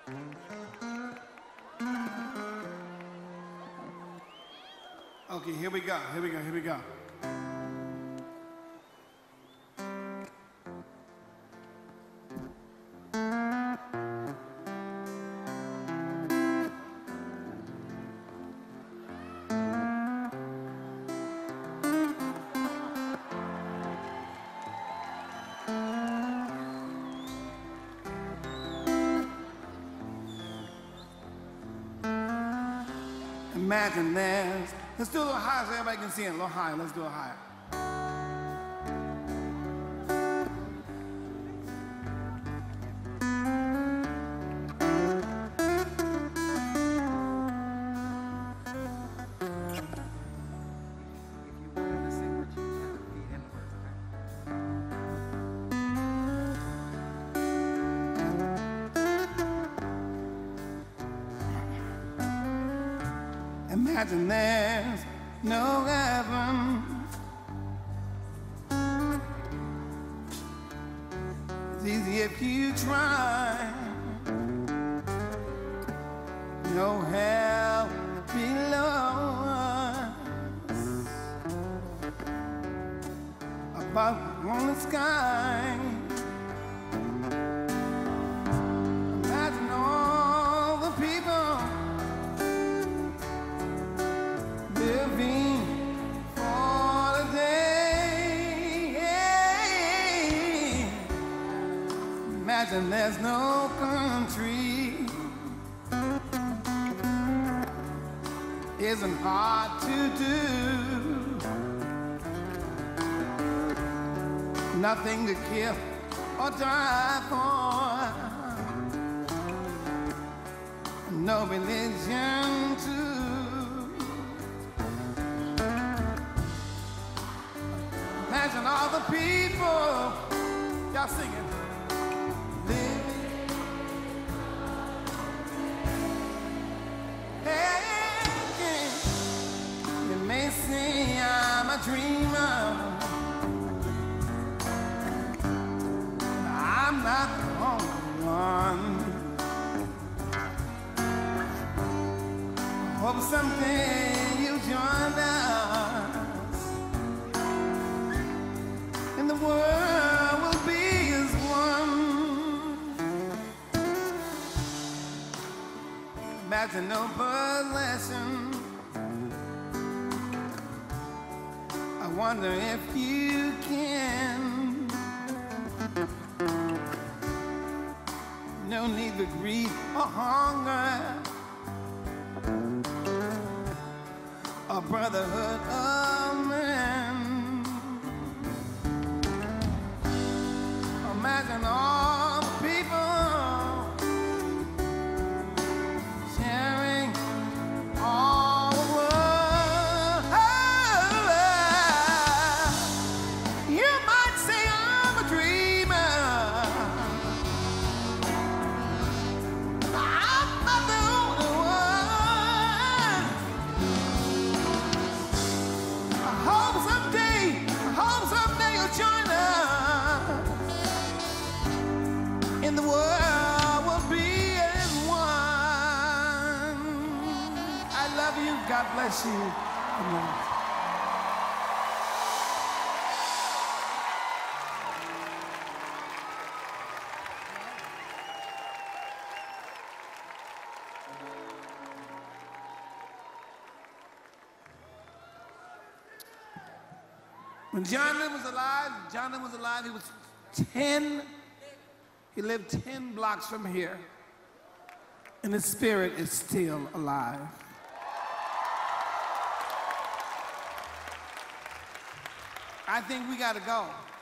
Okay, here we go, here we go, here we go. Imagine this. Let's do a little higher so everybody can see it. A little higher. Let's do it higher. Imagine there's no heaven. It's easy if you try. No hell below us. Above on the sky. Imagine all the people living for the day. Imagine there's no country. Isn't hard to do. Nothing to kill or die for. No religion too. Imagine all the people, y'all singing, living. Hey, you may say I'm a dreamer. I'm not the only one. Hope someday you'll join us. And the world will be as one. Imagine no bird lesson. I wonder if you can. No need for greed or hunger. A brotherhood of men. Imagine all the people sharing all the world. You might say I'm a dreamer. I'm not the only one. I hope someday you'll join us. And the world will be as one. I love you. God bless you. Amen. When John Lennon was alive, he was 10. He lived 10 blocks from here, and his spirit is still alive. I think we gotta go.